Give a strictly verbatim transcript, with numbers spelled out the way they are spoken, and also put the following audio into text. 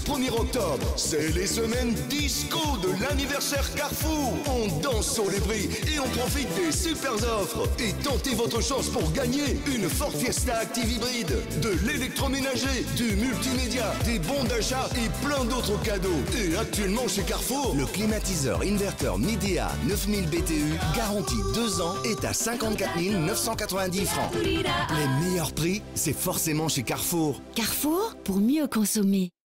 premier octobre, c'est les semaines disco de l'anniversaire Carrefour. On danse sur les prix et on profite des super offres. Et tentez votre chance pour gagner une Ford Fiesta Active Hybride, de l'électroménager, du multimédia, des bons d'achat et plein d'autres cadeaux. Et actuellement chez Carrefour, le climatiseur inverteur Midea neuf mille B T U, garantie deux ans, est à cinquante-quatre mille neuf cent quatre-vingt-dix francs. Les meilleurs prix, c'est forcément chez Carrefour. Carrefour, pour mieux consommer.